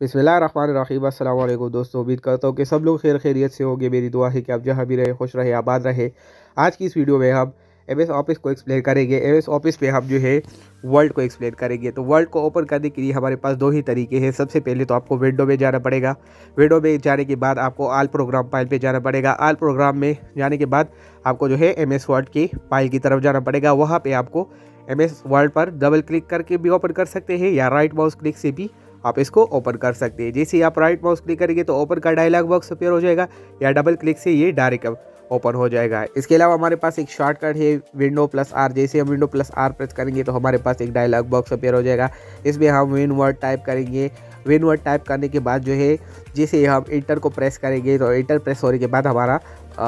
बिस्मिल्लाहिर्रहमानिर्रहीम। अस्सलाम वालेकुम दोस्तों, उम्मीद करता हूँ कि सब लोग खैरियत से होंगे। मेरी दुआ है कि आप जहाँ भी रहे खुश रहे आबाद रहे। आज की इस वीडियो में हम एमएस ऑफिस को एक्सप्लेन करेंगे। एमएस ऑफिस पे हम जो है वर्ड को एक्सप्लेन करेंगे। तो वर्ड को ओपन करने के लिए हमारे पास दो ही तरीके हैं। सबसे पहले तो आपको विंडो में जाना पड़ेगा। विंडो में जाने के बाद आपको आल प्रोग्राम फाइल पे जाना पड़ेगा। आल प्रोग्राम में जाने के बाद आपको जो है एमएस वर्ड की फाइल की तरफ जाना पड़ेगा। वहाँ पर आपको एमएस वर्ड पर डबल क्लिक करके भी ओपन कर सकते हैं या राइट माउस क्लिक से भी आप इसको ओपन कर सकते हैं। जैसे ही आप राइट माउस क्लिक करेंगे तो ओपन का डायलॉग बॉक्स अपीयर हो जाएगा, या डबल क्लिक से ये डायरेक्ट ओपन हो जाएगा। इसके अलावा हमारे पास एक शॉर्टकट है विंडो प्लस आर। जैसे हम विंडो प्लस आर प्रेस करेंगे तो हमारे पास एक डायलॉग बॉक्स अपीयर हो जाएगा। इसमें हम विन वर्ड टाइप करेंगे। विन वर्ड टाइप करने के बाद जो है जैसे हम इंटर को प्रेस करेंगे तो इंटर प्रेस होने के बाद हमारा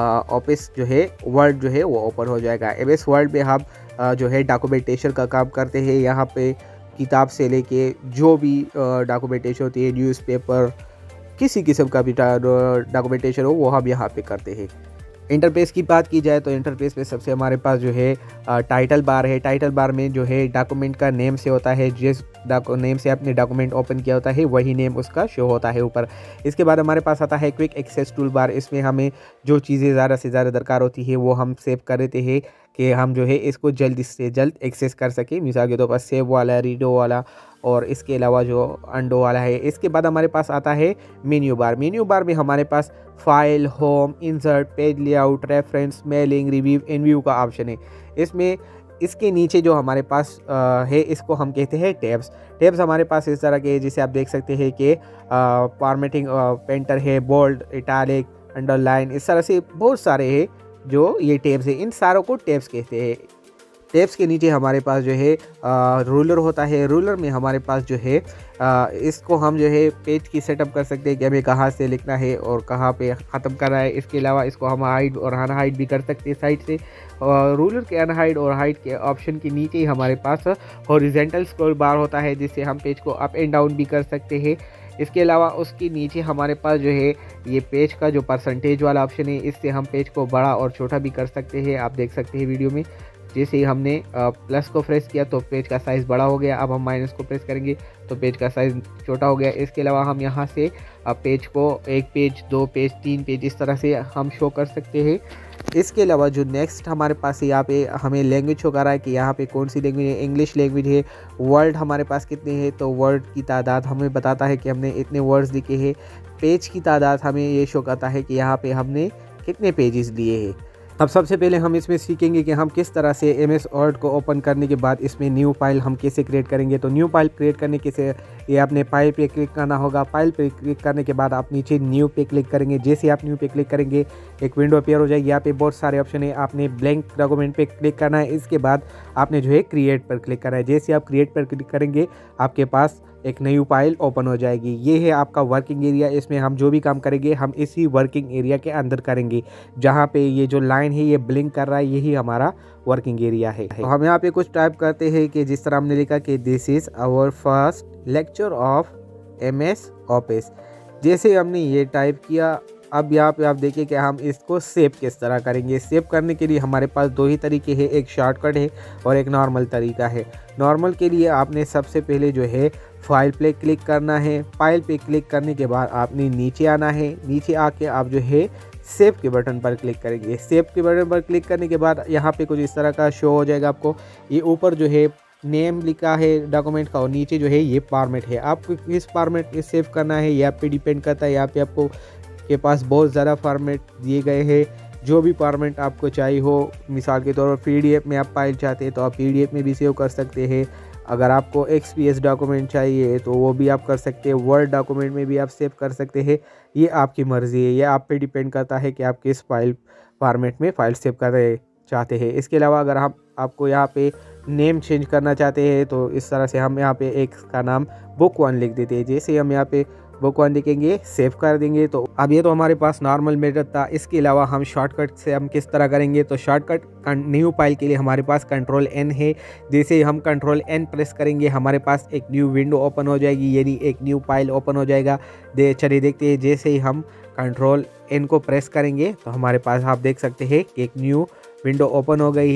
ऑफिस जो है वर्ड जो है वो ओपन हो जाएगा। एमएस वर्ड में हम जो है डॉक्यूमेंटेशन का काम करते हैं। यहाँ पे किताब से लेके जो भी डॉक्यूमेंटेशन होती है, न्यूज़पेपर, किसी किस्म का भी डॉक्यूमेंटेशन हो वो हम यहाँ पे करते हैं। इंटरफेस की बात की जाए तो इंटरफेस में सबसे हमारे पास जो है टाइटल बार है। टाइटल बार में जो है डॉक्यूमेंट का नेम से होता है, जिस नेम से आपने डॉक्यूमेंट ओपन किया होता है वही नेम उसका शो होता है ऊपर। इसके बाद हमारे पास आता है क्विक एक्सेस टूल बार। इसमें हमें जो चीज़ें ज़्यादा से ज़्यादा दरकार होती है वो हम सेव कर देते हैं कि हम जो है इसको जल्द से जल्द एक्सेस कर सकें। मिसाल के तौर पर सेव वाला, रीडो वाला और इसके अलावा जो अंडो वाला है। इसके बाद हमारे पास आता है मेन्यू बार। मेन्यू बार में हमारे पास file, home, insert, page layout, reference, mailing, review, इनव्यू का ऑप्शन है। इसमें इसके नीचे जो हमारे पास है इसको हम कहते हैं टैब्स। टैब्स हमारे पास इस तरह के, जिसे आप देख सकते हैं कि फॉर्मेटिंग पेंटर है, बोल्ड, इटैलिक, अंडरलाइन, इस तरह से बहुत सारे हैं जो ये टैब्स है। इन सारों को टैब्स कहते हैं। टैब्स के नीचे हमारे पास जो है रूलर होता है। रूलर में हमारे पास जो है इसको हम जो है पेज की सेटअप कर सकते हैं कि हमें कहाँ से लिखना है और कहाँ पे ख़त्म करना है। इसके अलावा इसको हम हाइड और अनहाइड भी कर सकते हैं साइड से। रूलर के अनहाइड और हाइड के ऑप्शन के नीचे ही हमारे पास हॉरिजॉन्टल स्क्रॉल बार होता है, जिससे हम पेज को अप एंड डाउन भी कर सकते हैं। इसके अलावा उसके नीचे हमारे पास जो है ये पेज का जो परसेंटेज वाला ऑप्शन है, इससे हम पेज को बड़ा और छोटा भी कर सकते हैं। आप देख सकते हैं वीडियो में, जैसे ही हमने प्लस को प्रेस किया तो पेज का साइज़ बड़ा हो गया। अब हम माइनस को प्रेस करेंगे तो पेज का साइज़ छोटा हो गया। इसके अलावा हम यहाँ से पेज को एक पेज, दो पेज, तीन पेज इस तरह से हम शो कर सकते हैं। इसके अलावा जो नेक्स्ट हमारे पास यहाँ पे हमें लैंग्वेज शो कर रहा है कि यहाँ पे कौन सी लैंग्वेज है। इंग्लिश लैंग्वेज है। वर्ड हमारे पास कितने हैं तो वर्ड की तादाद हमें बताता है कि हमने इतने वर्ड्स लिखे हैं। पेज की तादाद हमें ये शो करता है कि यहाँ पे हमने कितने पेजेस लिए हैं। अब सबसे पहले हम इसमें सीखेंगे कि हम किस तरह से एमएस वर्ड को ओपन करने के बाद इसमें न्यू फाइल हम कैसे क्रिएट करेंगे। तो न्यू फाइल क्रिएट करने के से ये आपने फाइल पे क्लिक करना होगा। फाइल पे क्लिक करने के बाद आप नीचे न्यू पे क्लिक करेंगे। जैसे आप न्यू पे क्लिक करेंगे एक विंडो अपीयर हो जाएगी। यहाँ पे बहुत सारे ऑप्शन है। आपने ब्लैंक डॉक्यूमेंट पे क्लिक करना है। इसके बाद आपने जो है क्रिएट पर क्लिक करना है। जैसे आप क्रिएट पर क्लिक करेंगे आपके पास एक नई फाइल ओपन हो जाएगी। ये है आपका वर्किंग एरिया। इसमें हम जो भी काम करेंगे हम इसी वर्किंग एरिया के अंदर करेंगे। जहाँ पे ये जो लाइन है ये ब्लिंक कर रहा है, यही हमारा वर्किंग एरिया है। तो हम यहाँ पे कुछ टाइप करते हैं कि जिस तरह हमने लिखा कि this is our first lecture of MS office. जैसे हमने ये टाइप किया, अब यहाँ पे आप देखिए कि हम इसको सेव किस तरह करेंगे। सेव करने के लिए हमारे पास दो ही तरीके हैं, एक शॉर्टकट है और एक नॉर्मल तरीका है। नॉर्मल के लिए आपने सबसे पहले जो है फाइल पे क्लिक करना है। फाइल पे क्लिक करने के बाद आपने नीचे आना है। नीचे आके आप जो है सेव के बटन पर क्लिक करेंगे। सेव के बटन पर क्लिक करने के बाद यहाँ पे कुछ इस तरह का शो हो जाएगा आपको। ये ऊपर जो है नेम लिखा है डॉक्यूमेंट का और नीचे जो है ये फॉर्मेट है। आपको किस फॉर्मेट में सेव करना है यहाँ पे डिपेंड करता है। यहाँ पे आपको के पास बहुत ज़्यादा फॉर्मेट दिए गए हैं। जो भी फॉर्मेट आपको चाहिए हो, मिसाल के तौर पर पीडीएफ में आप फाइल चाहते हैं तो आप पीडीएफ में भी सेव कर सकते हैं। अगर आपको एक्सपीएस डॉक्यूमेंट चाहिए तो वो भी आप कर सकते हैं। वर्ड डॉक्यूमेंट में भी आप सेव कर सकते हैं। ये आपकी मर्ज़ी है, ये आप पे डिपेंड करता है कि आप किस फाइल फॉर्मेट में फ़ाइल सेव कर चाहते हैं। इसके अलावा अगर हम आपको यहाँ पे नेम चेंज करना चाहते हैं तो इस तरह से हम यहाँ पे एक का नाम बुक 1 लिख देते हैं। जैसे हम यहाँ पे बुक 1 लिखेंगे, सेव कर देंगे। तो अब ये तो हमारे पास नॉर्मल मेथड था। इसके अलावा हम शॉर्टकट से हम किस तरह करेंगे तो शॉर्टकट न्यू फाइल के लिए हमारे पास कंट्रोल N है। जैसे हम कंट्रोल N प्रेस करेंगे हमारे पास एक न्यू विंडो ओपन हो जाएगी, यानी एक न्यू फाइल ओपन हो जाएगा। चलिए देखते हैं। जैसे ही हम कंट्रोल N को प्रेस करेंगे तो हमारे पास आप देख सकते हैं कि एक न्यू विंडो ओपन हो गई है।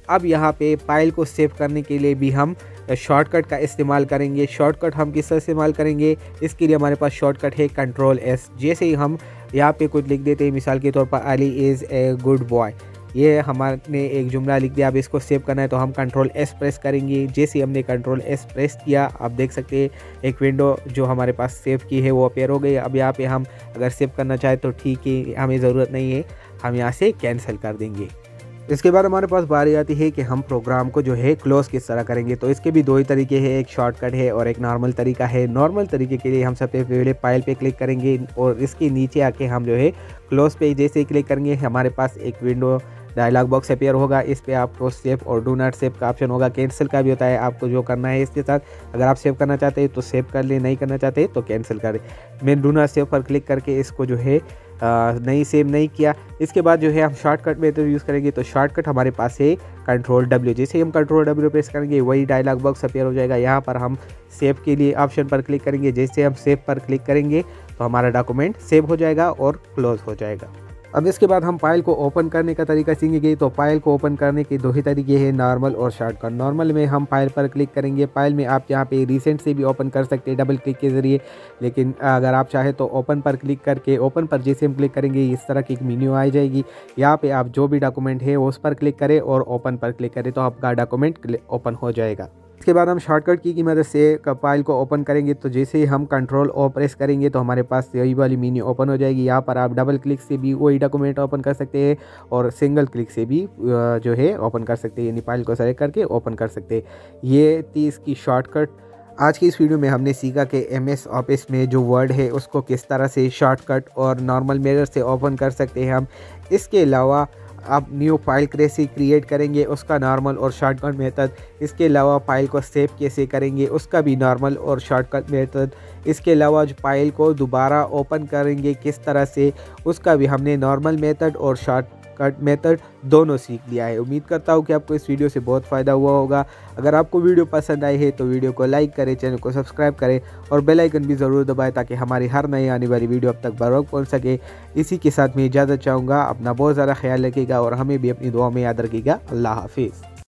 अब यहाँ पे फाइल को सेव करने के लिए भी हम शॉर्टकट का इस्तेमाल करेंगे। शॉर्टकट हम किस इस्तेमाल करेंगे, इसके लिए हमारे पास शॉर्टकट है Ctrl+S। जैसे ही हम यहाँ पे कुछ लिख देते हैं, मिसाल के तौर पर Ali is a good boy, ये हमारे एक जुमला लिख दिया। अब इसको सेव करना है तो हम Ctrl+S प्रेस करेंगे। जैसे हमने Ctrl+S प्रेस किया, आप देख सकते हैं एक विंडो जो हमारे पास सेव की है वो अपेयर हो गई। अब यहाँ पे हम अगर सेव करना चाहें तो ठीक है, हमें ज़रूरत नहीं है, हम यहाँ से कैंसिल कर देंगे। इसके बाद हमारे पास बारी आती है कि हम प्रोग्राम को जो है क्लोज़ किस तरह करेंगे। तो इसके भी दो ही तरीके हैं, एक शॉर्टकट है और एक नॉर्मल तरीका है। नॉर्मल तरीके के लिए हम सबसे पहले फाइल पे क्लिक करेंगे और इसके नीचे आके हम जो है क्लोज़ पे जैसे ही क्लिक करेंगे, हमारे पास एक विंडो डायलॉग बॉक्स अपेयर होगा। इस पे आपको सेव और डू नॉट सेव का ऑप्शन होगा। कैंसिल का भी होता है, आपको जो करना है इसके साथ, अगर आप सेव करना चाहते हैं तो सेव कर ले, नहीं करना चाहते तो कैंसिल कर दें। मैं डू नॉट सेव पर क्लिक करके इसको जो है नहीं सेव नहीं किया। इसके बाद जो है हम शॉर्टकट मेथड यूज़ करेंगे। तो शॉर्टकट हमारे पास है Ctrl+W। जैसे हम Ctrl+W प्रेस करेंगे वही डायलॉग बॉक्स अपेयर हो जाएगा। यहाँ पर हम सेव के लिए ऑप्शन पर क्लिक करेंगे। जैसे हम सेव पर क्लिक करेंगे तो हमारा डॉक्यूमेंट सेव हो जाएगा और क्लोज हो जाएगा। अब इसके बाद हम फाइल को ओपन करने का तरीका सीखेंगे। तो फाइल को ओपन करने के दो ही तरीके हैं, नॉर्मल और शॉर्टकट। नॉर्मल में हम फाइल पर क्लिक करेंगे। फाइल में आप यहाँ पे रिसेंट से भी ओपन कर सकते हैं डबल क्लिक के ज़रिए, लेकिन अगर आप चाहें तो ओपन पर क्लिक करके, ओपन पर जैसे हम क्लिक करेंगे इस तरह की एक मेन्यू आ जाएगी। यहाँ पे आप जो भी डॉक्यूमेंट है उस पर क्लिक करें और ओपन पर क्लिक करें तो आपका डॉक्यूमेंट ओपन हो जाएगा। इसके बाद हम शॉर्टकट की मदद से फाइल को ओपन करेंगे। तो जैसे ही हम Ctrl+O प्रेस करेंगे तो हमारे पास यही वाली मेन्यू ओपन हो जाएगी। यहाँ पर आप डबल क्लिक से भी वही डॉक्यूमेंट ओपन कर सकते हैं और सिंगल क्लिक से भी जो है ओपन कर सकते हैं, यानी फाइल को सेलेक्ट करके ओपन कर सकते हैं। ये थी इसकी शॉर्टकट। आज की इस वीडियो में हमने सीखा कि MS ऑफिस में जो वर्ड है उसको किस तरह से शॉर्टकट और नॉर्मल मेथड से ओपन कर सकते हैं हम। इसके अलावा आप न्यू फाइल कैसे क्रिएट करेंगे उसका नॉर्मल और शॉर्टकट मेथड, इसके अलावा फाइल को सेव कैसे करेंगे उसका भी नॉर्मल और शॉर्टकट मेथड, इसके अलावा जो फाइल को दोबारा ओपन करेंगे किस तरह से उसका भी हमने नॉर्मल मेथड और शॉर्टकट मेथड दोनों सीख लिया है। उम्मीद करता हूँ कि आपको इस वीडियो से बहुत फ़ायदा हुआ होगा। अगर आपको वीडियो पसंद आई है तो वीडियो को लाइक करें, चैनल को सब्सक्राइब करें और बेल आइकन भी ज़रूर दबाएं ताकि हमारी हर नई आने वाली वीडियो अब तक बर वक्त पहुँच सके। इसी के साथ मैं इजाज़त चाहूँगा। अपना बहुत ज़्यादा ख्याल रखिएगा और हमें भी अपनी दुआ में याद रखिएगा। अल्लाह हाफिज़।